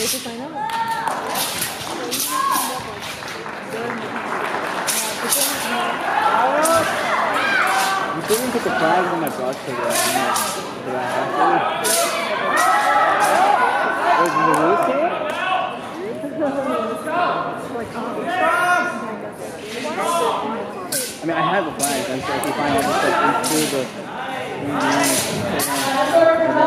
Because I know. You didn't put the flags on my brush for that. Do I have to? Wait, did the rules say it? I mean, I have the flags. I'm sure if you find out, it's like, through the...